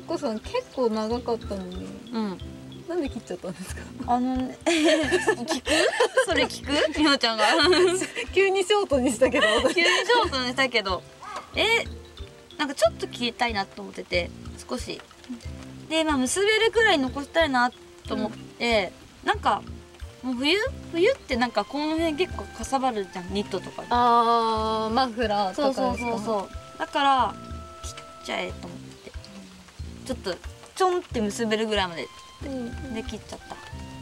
こさん結構長かったのに、 うん。 なんで切っちゃったんですか？ 聞く？それ聞く？みほちゃんが急にショートにしたけど。 急にショートにしたけど、なんかちょっと切りたいなと思ってて、少しで、まあ結べるくらい残したいなと思って、なんかもう冬ってなんかこの辺結構かさばるじゃん、ニットとか。 あー、マフラーとかですか？ そうだから切っちゃえと思って、ちょっとちょんって結べるぐらいまでで切っちゃった。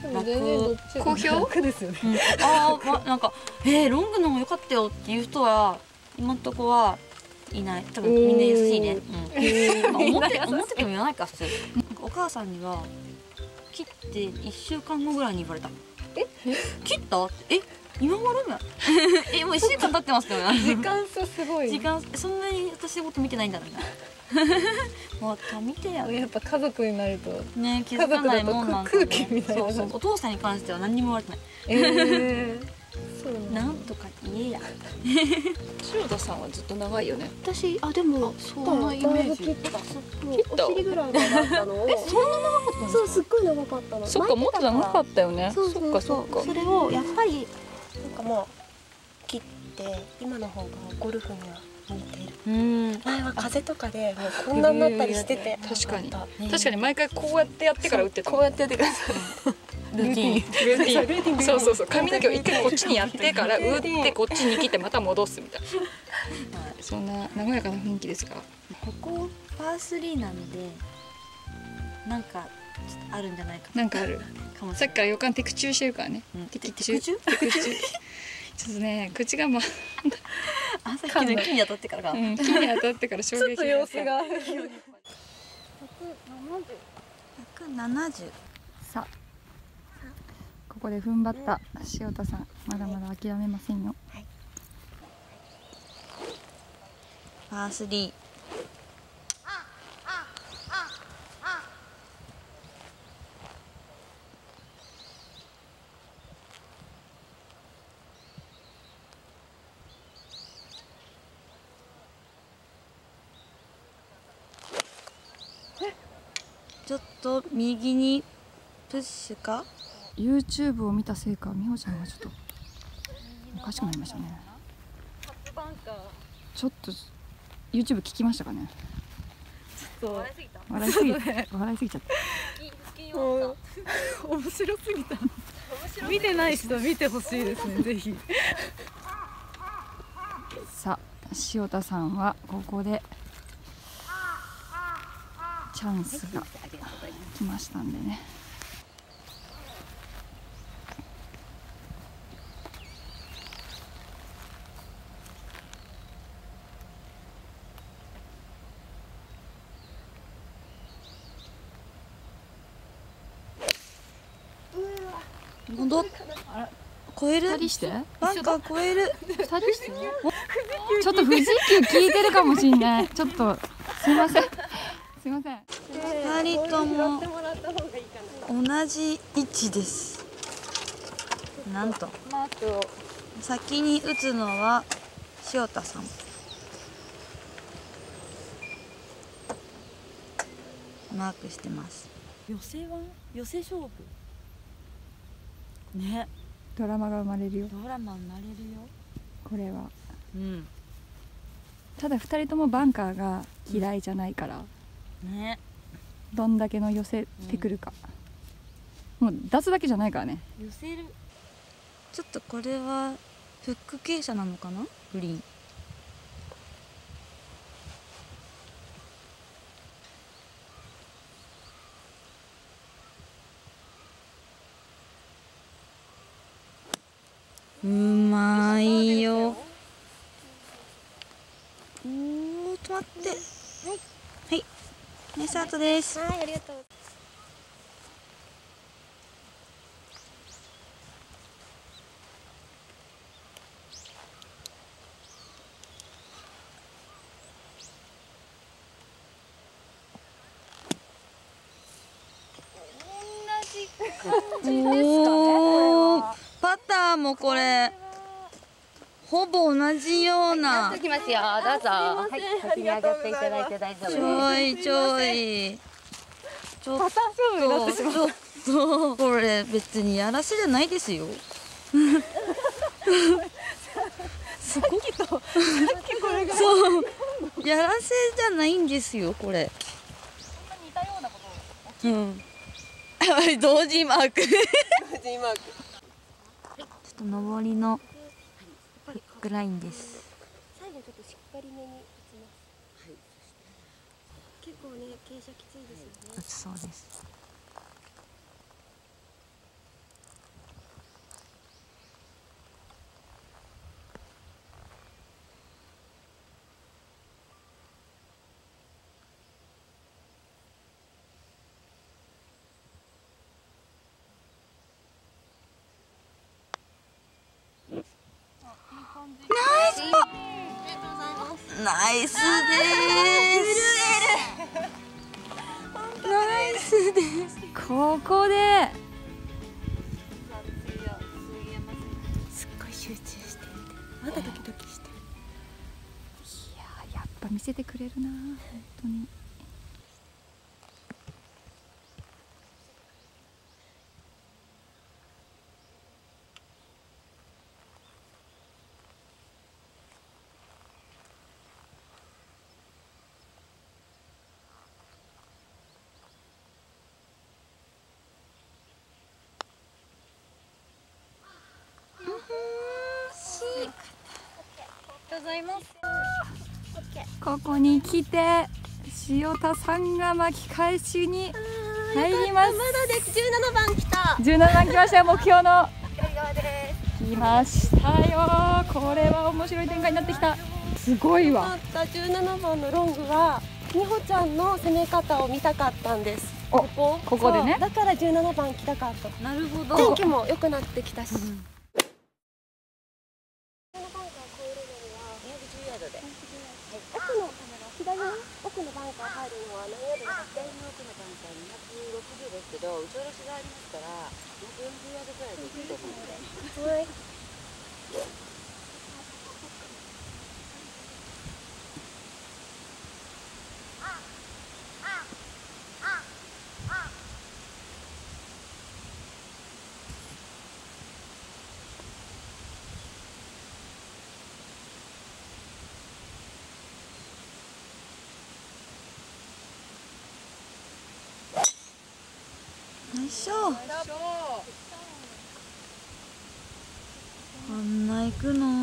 でも全然どっち好評楽ですよね。 なんかロングの方が良かったよっていう人は今んとこはいない。多分みんな優しいね。思ってても言わないか普通。お母さんには切って1週間後ぐらいに言われた。切った？今頃もう1週間経ってますよね。 時間差すごい。 時間そんなに私のこと見てないんだろうな。もう見てや。 やっぱ家族になるとね、気づかないもんなんだね。 空気みたいな。 そうお父さんに関しては何にも言われてない。 そうなんとか言えや。 塩田さんはずっと長いよね。 私でもそんなイメージ。 切ったお尻ぐらいまであったのをそんな長かったんですか？ そう、すっごい長かったの。 そっか、もっと長かったよね。 そっかそっか。 それをやっぱりなんかもう切って今の方がゴルフには向いている。前は風とかでもうこんなになったりしてて、 確かに毎回こうやってやってから打ってた。 こうやってやってください。ルーティン。 そう髪の毛を一回こっちにやってから打ってこっちに切ってまた戻すみたいな。そんな和やかな雰囲気ですが、 ここパー3なんでなんかちょっとあるんじゃないかなんかあるかもしれない。 さっきから予感的中してるからね。 的中ちょっとね、口がまあさっきの木に当たってからかな。 木に当たってから衝撃。 ちょっと様子が。 170。 さあ、ここで踏ん張った塩田さん、まだまだ諦めませんよ。 パー3。ちょっと右にプッシュか。 YouTube を見たせいか、美穂ちゃんがちょっとおかしくなりましたね。ちょっと YouTube 聞きましたかね。笑いすぎちゃった。 面白すぎた。見てない人見てほしいですね、ぜひ。 さあ、塩田さんはここでチャンスが来ましたんでね。 戻っ超える。 2人してバンカー超える。 2人してちょっと富士急聞いてるかもしんない。ちょっとすいませんすいません。 2人とも同じ位置です。なんと先に打つのは塩田さん。マークしてます。寄せ勝負ね。 ドラマが生まれるよ。 ドラマ生まれるよこれは。 うんただ2人ともバンカーが嫌いじゃないから、 ね。 どんだけの寄せてくるか、もう出すだけじゃないからね。 寄せる。ちょっとこれはフック傾斜なのかな、グリーン。うまいよ。おー、止まって。はい、ナイスアウトです。 はい、ありがとう。 おー、パターもこれほぼ同じような。 きますよ、どうぞ。はい、先に上がっていただいて大丈夫です。 ちょいちょい。 ちょっパターン勝負になってしまう。 ちょっとこれ別にやらせじゃないですよ。 さっきとさっきこれがそうやらせじゃないんですよこれ。 似たようなことをうん。同時マーク。ちょ今っと上りのフックラインです。 最後ちょっとしっかりめに打ちます。結構ね傾斜きついですよね。 打つそうです。ナイスです。ナイスです。 ここで。 すっごい集中してて、まだドキドキしてる。 やっぱ見せてくれるな、本当に。 ございます。 ここに来て塩田さんが巻き返しに入ります。 まだです。17番来た。 17番来ましたよ。目標の左側です。 来ましたよ。これは面白い展開になってきた。すごいわ。 17番のロングは美穂ちゃんの攻め方を見たかったんです。 ここでね。 だから17番来たかった。 なるほど。 天気も良くなってきたし、左の奥のバンカー入るのは何ヤードですか？ 左の奥のバンカー260ですけど、打ち下ろしがありますから240ヤードぐらいでいいと思うので。 はい。 よいしょ。あんな行くの？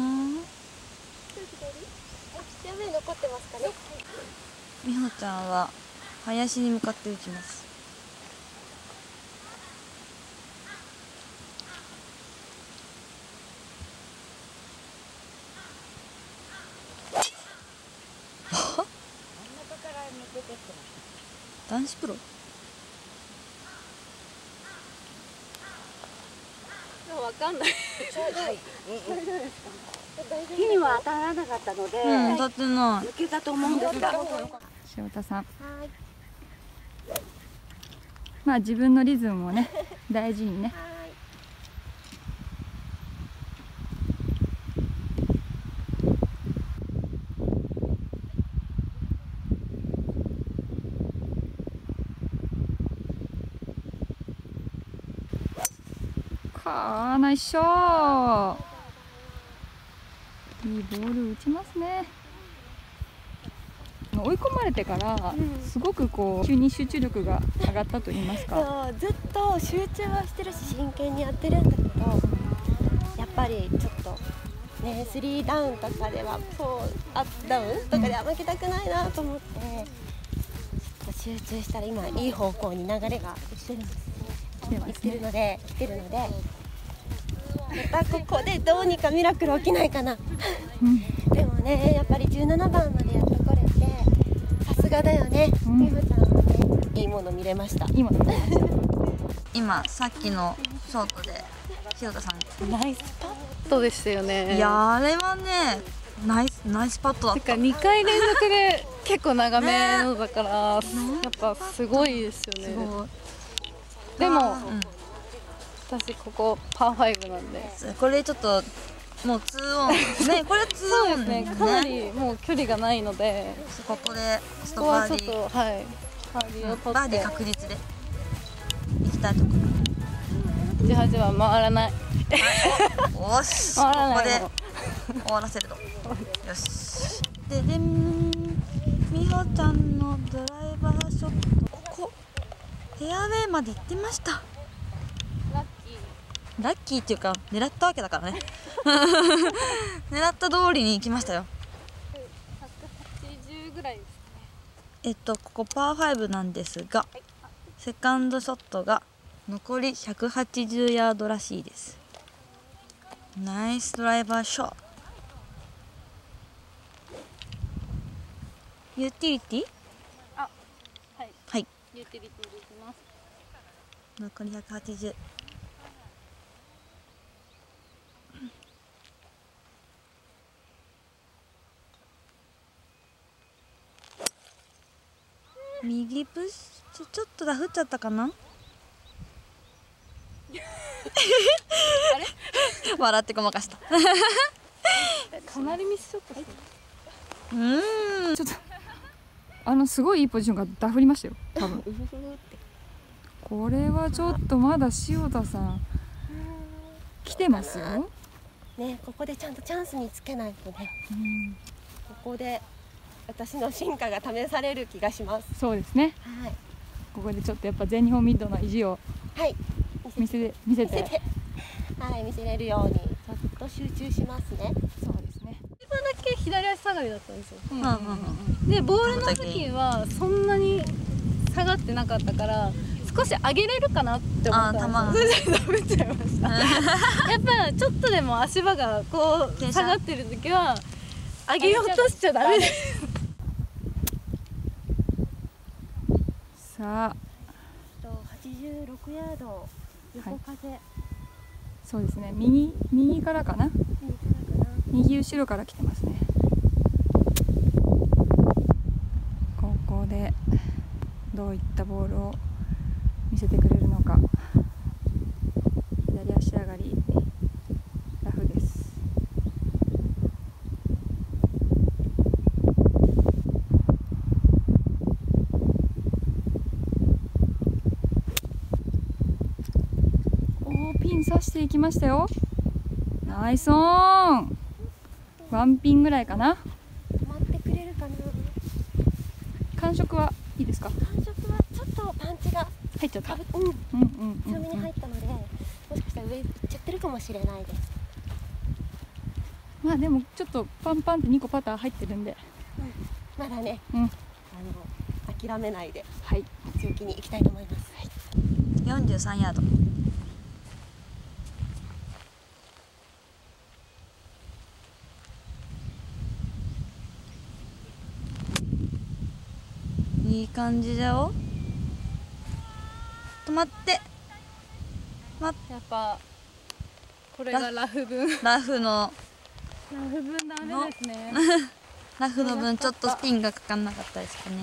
やべえ残ってますかね。 美穂ちゃんは林に向かって打ちます。男子プロ？ わかんない。 木には当たらなかったので、 うん、当たってない。 抜けたと思うんですが、 塩田さん。 はい。 まあ自分のリズムをね大事にね。かあ、ナイスショー。いいボール打ちますね。追い込まれてからすごくこう急に集中力が上がったと言いますか。 そう、ずっと集中はしてるし真剣にやってるんだけど、やっぱりちょっとね3ダウンとかでは4ダウンとかでは負けたくないなと思って、ちょっと集中したら今いい方向に流れがいってるんです。いってるので、またここでどうにかミラクル起きないかな。でもね、やっぱり17番までやっとこれてさすがだよね。美穂ちゃんはね、いいもの見れました。 今今さっきのショートで塩田さん。 ナイスパットでしたよね。 いやあれはねナイスパットだった。 てか2回連続で結構長めのだから、やっぱすごいですよね。 すごい。 でも、 うん、 私ここパー5なんで、 これちょっともう2オンね、これは2オンね、かなりもう距離がないので、 ここでストバーディー。 ここはちょっとはいバーディーを取バーディーって確実で行きたいとこ 18番回らない。 ろ。おし、こ回らないこで終わらせると。よし。ででん、みほちゃんのドライバーショット、ここフェアウェイまで行ってました。 ラッキー。 ラッキーっていうか狙ったわけだからね。狙った通りに行きましたよ。 180ぐらいです。 ここパー5なんですが、セカンドショットが残り180ヤードらしいです。ナイスドライバーショット。ユーティリティ？ はい。 はい。 ユーティリティでいきます。 残り180。右プッシュ、ちょっとだ、降っちゃったかな。 あれ笑ってごまかした。 かなりミスショットしてる。 ちょっとすごいいいポジションがダフりましたよ多分。これはちょっとまだ塩田さん来てますよ。 ね、ここでちゃんとチャンスにつけないとね、ここで私の進化が試される気がします。 そうですね。 はい、 ここでちょっとやっぱ全日本ミッドの意地をはい見せて見せれるようにちょっと集中しますね。 そうですね。 一番だけ左足下がりだったんですよ。 うん。 でボールの時はそんなに下がってなかったから少し上げれるかなって思ったんですよ。それで食べちゃいました。やっぱちょっとでも足場がこう下がってる時は上げようとしちゃダメです。 さあ 86ヤード横風、 そうですね。右からかな。右後ろから来てますね。ここでどういったボールを見せてくれるのか。左足上がりラフです。ピン刺していきましたよ。ナイスオン。ワンピンぐらいかな。 止まってくれるかな。 感触はいいですか。 感触はちょっとパンチが入っちゃった。 強めに入ったので、もしかしたら上行っちゃってるかもしれないです。 まあでもちょっとパンパンって2個パター入ってるんで、 まだね、諦めないで、強気に行きたいと思います。 43ヤード。いい感じだよ。止まって。 やっぱこれがラフ分。 ラフのダメですね。 ラフの分ちょっとスピンがかかんなかったですかね。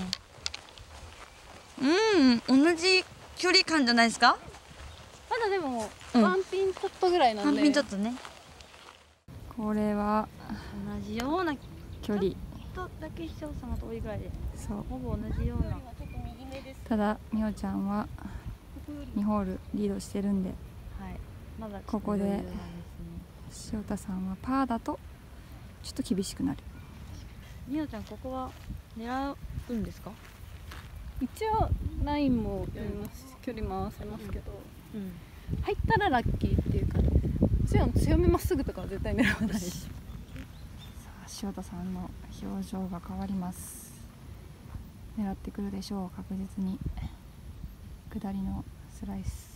同じ距離感じゃないですか。 まだでもワンピンちょっとぐらいなんで。 ワンピンちょっとね。 これは同じような距離。 ちょっとだけ視聴者の遠いぐらいで、 そう。 ほぼ同じような。 ただみおちゃんは2ホールリードしてるんで、 まだここで塩田さんはパーだとちょっと厳しくなる。 みおちゃんここは狙うんですか。 一応ラインも読みますし距離回せますけど、入ったらラッキーっていう感じです。強めまっすぐとかは絶対狙わないし。 さあ塩田さんの表情が変わります。狙ってくるでしょう。確実に下りのスライス。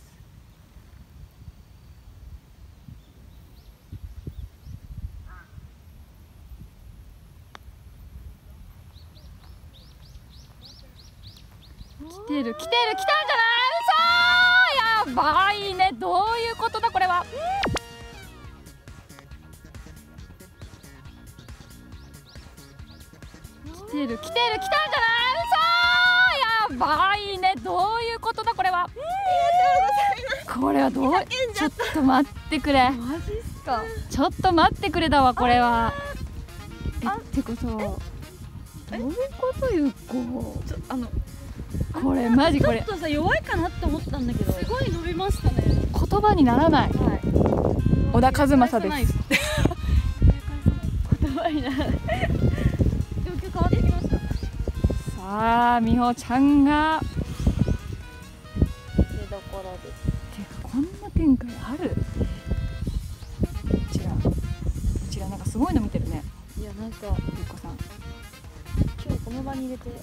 来てる来たんじゃない。嘘、やばいね。どういうことだこれは。来てる来たんじゃない。嘘、やばいね。どういうことだこれは。これはどう。ちょっと待ってくれ。 マジっすか。 ちょっと待ってくれだわこれは。ってことどういうことゆっこ。 これマジこれちょっとさ弱いかなって思ったんだけど、 すごい伸びましたね。 言葉にならない。小田和正です。 言葉にならない。状況変わってきました。 さあ美穂ちゃんが見どころです。 てかこんな展開ある？こちらなんかすごいの見てるね。 いやなんかゆっこさん。 今日この場に入れて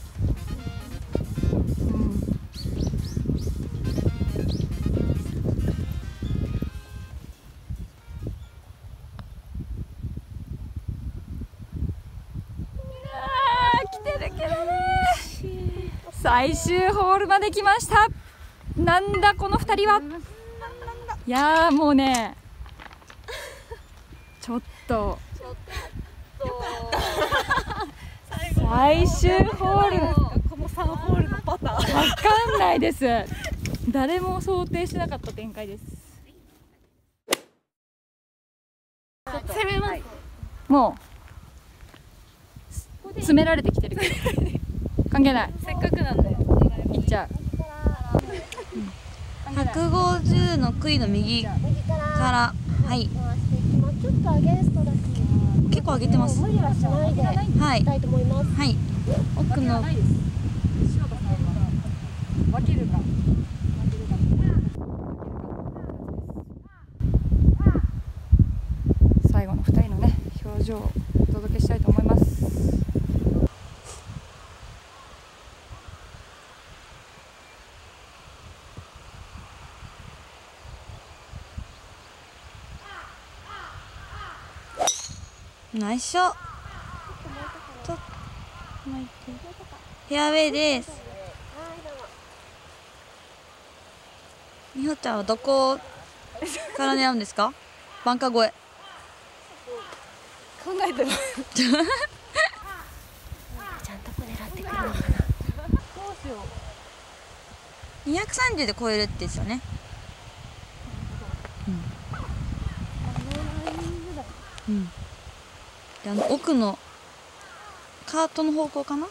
最終ホールまで来ました。なんだこの2人は。いやーもうねちょっと最終ホールこの3ホールのパターン。 わかんないです。誰も想定しなかった展開です。 攻めます。 もう詰められてきてるけど関係ない。 せっかくなんで。 いっちゃう。 150の杭の右からはい回していきます。ちょっとアゲンストだし、 結構上げてます。 無理はしないではいいきたいと思います。 はい奥の分けるか。最後の2人のね表情をお届けしたいと思います。 ナイスショット。フェアウェイです。みほちゃんはどこから狙うんですか？バンカー越え。 考えてます。 ちゃんとこ狙ってくるのかな。 230で超えるってですよね。で奥のカートの方向かな。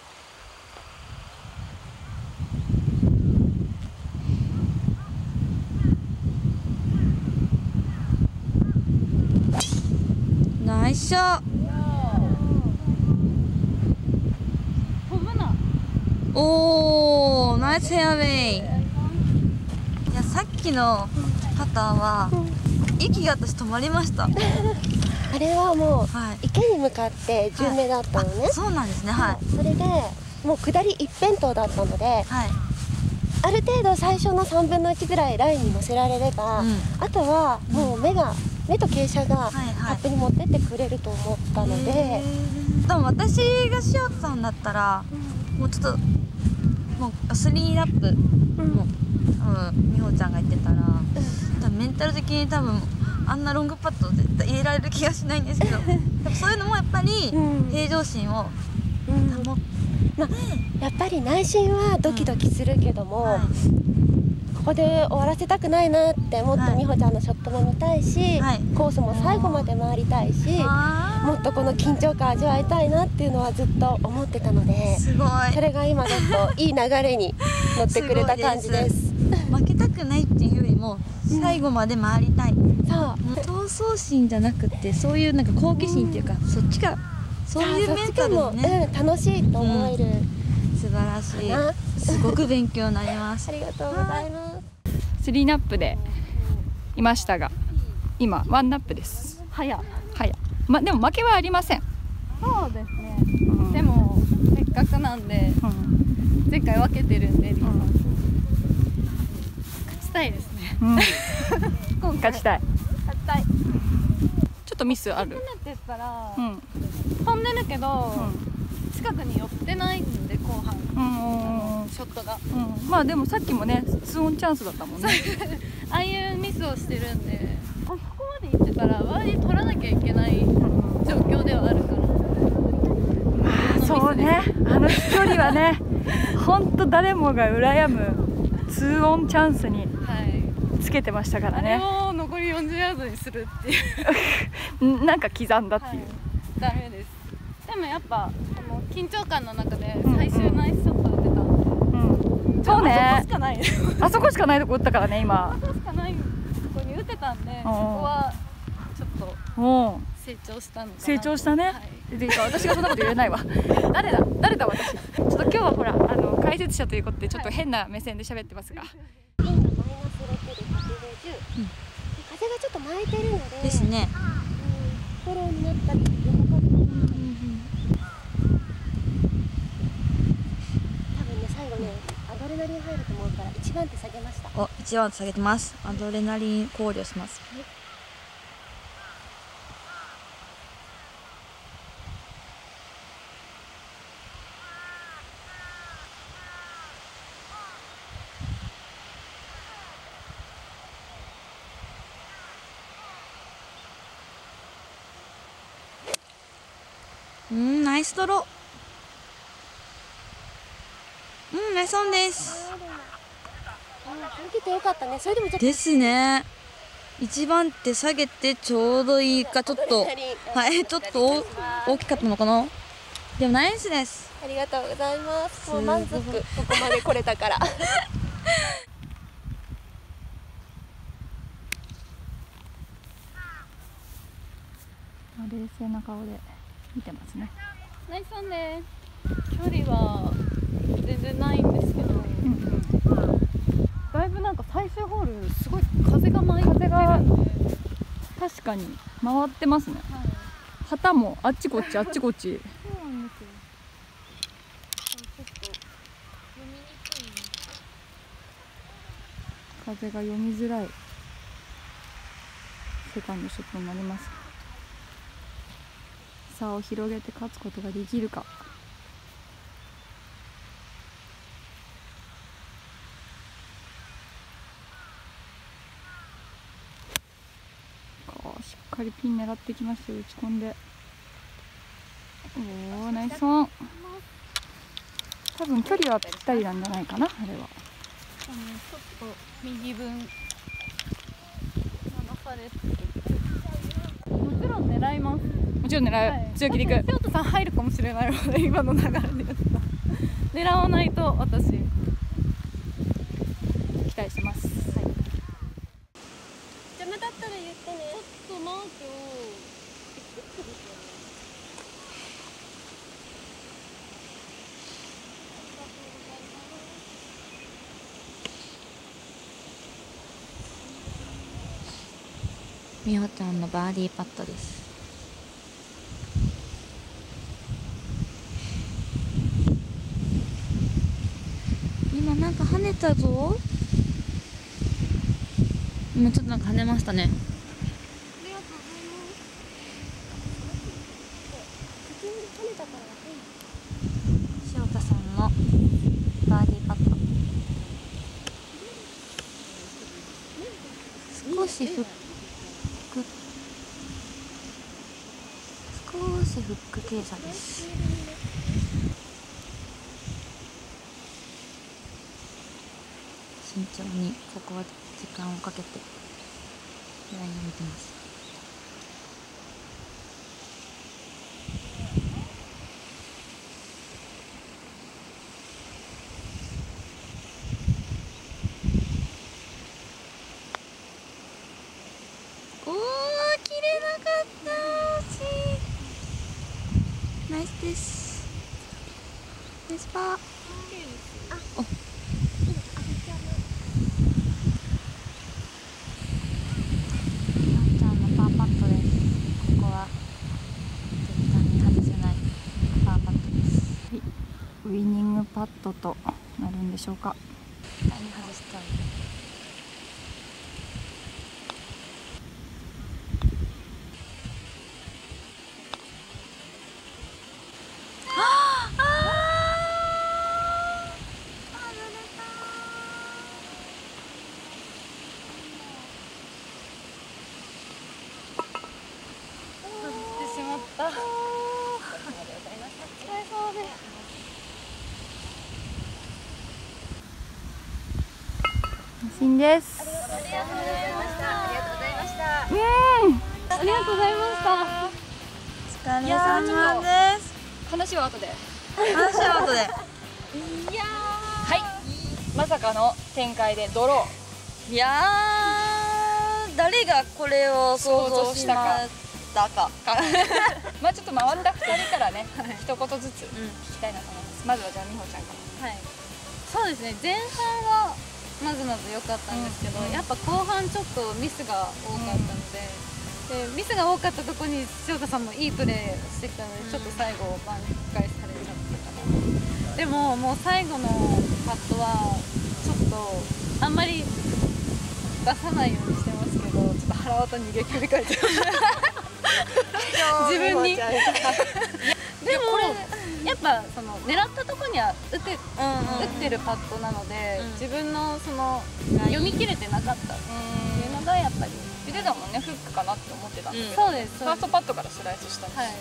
ナイスショット。 飛ぶな。 おーナイスフェアウェイ。いやさっきのパターは息が私止まりました。 あれはもう、 はい池に向かって順目だったのね。 そうなんですね。はいそれでもう下り一辺倒だったので、 はいある程度最初の3分の1ぐらいラインに乗せられれば、 うんあとはもう目と傾斜がはいはいアップに持ってってくれると思ったので、 でも私が塩田さんだったらもうちょっともう3ラップも美穂ちゃんが言ってたら多分メンタル的に多分あんなロングパット絶対入れられる気がしないんですけどでもそういうのもやっぱり平常心を保って、 やっぱり内心はドキドキするけども、 はいここで終わらせたくないなってもっと美穂ちゃんのショットも見たいし、 はいコースも最後まで回りたいし、もっとこの緊張感味わいたいなっていうのはずっと思ってたので、 すごいそれが今ちょっといい流れに乗ってくれた感じです。 負けたくないっていうよりも最後まで回りたい、 そう闘争心じゃなくてそういうなんか好奇心っていうか、そっちがそういうメンタルも、 でね、 楽しいと思える、 素晴らしい。 なすごく勉強になりますありがとうございます。 3ナップでいましたが今1ナップです。 早。 でも負けはありません。 そうですね。でもせっかくなんで前回分けてるんで、勝ちたいですね。 勝ちたい。 勝ちたい。 ちょっとミスある。 って言ったら、 うん飛んでるけど、近くに寄ってないんで後半、ショットが、 まあでもさっきもね2オンチャンスだったもんね。 ああいうミスをしてるんで、あそこまで行ってたらバーディー取らなきゃいけない状況ではあるから、 そうね、あの飛距離はね本当誰もが羨む2オンチャンスにつけてましたからね。 あれを残り40ヤードにするっていうなんか刻んだっていう、 ダメです。でもやっぱこの緊張感の中で最終ナイスショット打てたんで、 そうねしかないあそこしかないとこ打ったからね今。 しかないとこに打てたんで、そこはちょっと成長したのかな。 成長したね、で私がそんなこと言えないわ誰だ私。ちょっと今日はほら解説者ということでちょっと変な目線で喋ってますが、 ピンがマイナス6で150、風がちょっと巻いてるのでですね。 フォローになったり横風になったり、多分ね最後ねアドレナリン入ると思うから1番手下げました。 お、1番下げてます。アドレナリン考慮します。ナイスドロー。ナイスオンです。 受けてよかったね。それでもちょっとですね。1番手下げてちょうどいいか、ちょっとはいちょっと大きかったのかな。でもナイスです。 ありがとうございます。もう満足、ここまで来れたから冷静な顔で見てますね。 ナイスオンです。距離は全然ないんですけど、だいぶなんか最終ホールすごい風が巻いてるんで、 確かに回ってますね、旗もあっちこっちあっちこっち。 そうなんですよ。ちょっと読みにくい。 風が読みづらいセカンドショットになります。差を広げて勝つことができるか。しっかりピン狙ってきましたよ。打ち込んで、おおナイスオン。多分距離はぴったりなんじゃないかな、あれは。 ちょっと右分流されて、もちろん狙います。 もちろん狙う、強気でいく。 翔太さん入るかもしれないので、今の流れでやった狙わないと私期待してます。 邪魔だったら言ってね。 ちょっとな今日みほちゃんのバーディーパットです。今なんか跳ねたぞ。今ちょっとなんか跳ねましたね。塩田さんのバーディーパット。少しフック傾斜です。慎重にここは時間をかけてラインを見てます。おー、切れなかった。惜しい。ナイスです。ナイスパー。お、ちゃんのパーパットです。ここは絶対に外せないパーパットです。 はい、ウイニングパットとなるんでしょうか。 絶対に外したい。 安心です。 ありがとうございました。 お疲れ様です。 話は後で。 話は後で。 はい。 まさかの展開でドロいやー、誰がこれを想像しましたか。 ー。まあちょっと回った2人からね、一言ずつ聞きたいなと思います。まずはじゃあ美穂ちゃんかはい、そうですね、前半はまずまず良かったんですけど、やっぱ後半ちょっとミスが多かったので、ミスが多かったところに塩田さんもいいプレーしてきたので、ちょっと最後挽回されちゃったかな。でももう最後のパットはちょっとあんまり出さないようにしてますけど、ちょっと腹渡逃げ切り替えて自分に。でもやっぱその狙ったとこには打ってるパットなので、自分のその読み切れてなかったっていうのがやっぱり言ってたもんね、フックかなって思ってたんですけど、 そうです。 ファーストパットからスライスしたんです。 はい、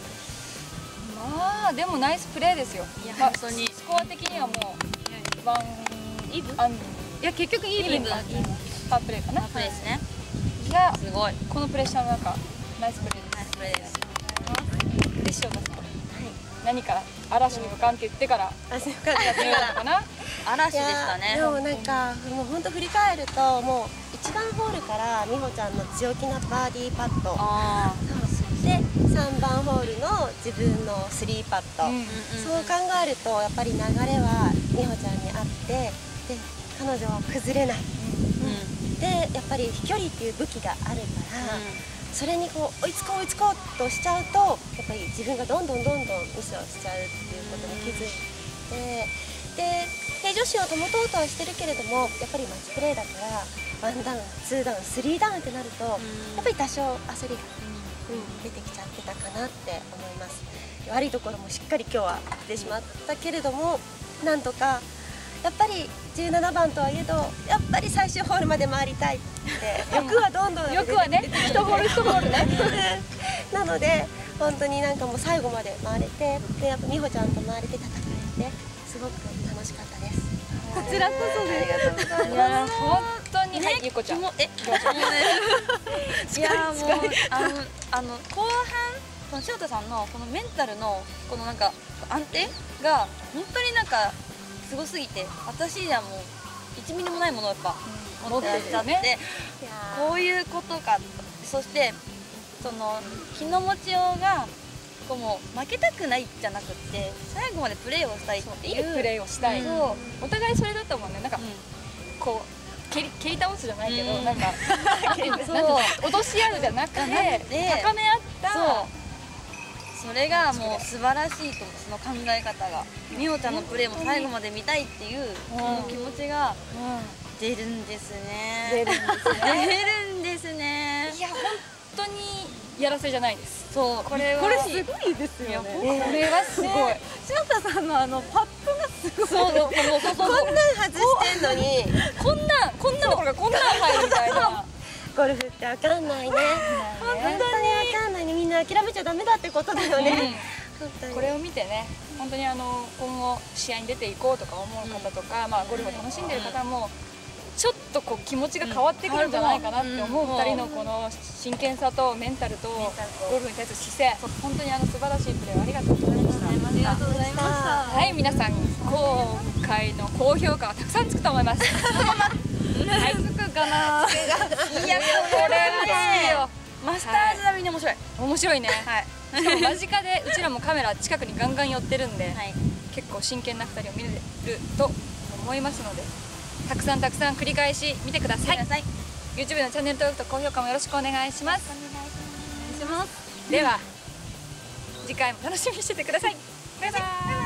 まあでもナイスプレーですよ。 いやまあ本当にスコア的にはもうワンイブアンいや結局イーブンだ。 パープレーかな。 プレーですね。 いやすごい。 このプレッシャーの中ナイスプレーナイスプレーです。 です。で塩田さん、何から嵐に向かんって言ってから足の感じが見ようのかな。 嵐でしたね。 でもなんかもう本当振り返ると、もう1番ホールから美穂ちゃんの強気なバーディーパットあで3番ホールの自分の3パット、そう考えるとやっぱり流れは美穂ちゃんにあって、で彼女は崩れない、でやっぱり飛距離っていう武器があるから、それにこう追いつこうとしちゃうと、やっぱり自分がどんどんミスをしちゃうっていうことに気づいて、で平常心を保とうとはしてるけれども、やっぱりマッチプレーだから1ダウン2ダウン3ダウンってなると、やっぱり多少焦りが、出てきちゃってたかなって思います。悪いところもしっかり今日は出てしまったけれども、なんとかやっぱり17番とはいえど、やっぱり最終ホールまで回りたいって欲はどんどん欲はね、一ホール一ホールね。 なので本当になんかもう最後まで回れて、でやっぱ美穂ちゃんと回れて戦えて、すごく楽しかったです。 こちらこそです。ありがとうございます。 いや本当に、はい、ゆっこちゃん。 いやもう後半塩田さんのこのメンタルのこのなんか安定が本当になんかすごすぎて、私にはもう1ミリもないものをやっぱ持ってらっしゃって、こういうことか。そしてその気の持ちようがこうもう負けたくないじゃなくって最後までプレーをしたいっていう、 いいプレーをしたい。そうお互いそれだったもんね。なんかこう蹴り倒すじゃないけど、なんか落とし合うじゃなくて高め合った。 それがもう素晴らしいと思う。その考え方が美穂ちゃんのプレーも最後まで見たいっていうその気持ちが出るんですね。出るんですね。 いや本当にやらせじゃないです。 そうこれすごいですよね。 これはすごい。 塩田さんのパットがすごい。 こんなん外してんのにこんなところがこんなん入るみたいな。 ゴルフってわかんないね。本当にわかんないね。みんな諦めちゃダメだってことだよね。本当にこれを見てね、本当に今後試合に出ていこうとか思う方とか、まあゴルフを楽しんでる方もちょっとこう気持ちが変わってくるんじゃないかなって思う2人のこの真剣さとメンタルとゴルフに対する姿勢、本当に素晴らしいプレーをありがとうございました。 ありがとうございました。 はい、皆さん今回の高評価はたくさんつくと思います。はい、つくかな。いやこれはね、 マスターズ並みに面白い。 面白いね。はい。しかも間近でうちらもカメラ近くにガンガン寄ってるんで、結構真剣な2人を見れると思いますので、たくさん繰り返し見てください。YouTube のチャンネル登録と高評価もよろしくお願いします。 お願いします。 では次回も楽しみにしててください。バイバイ。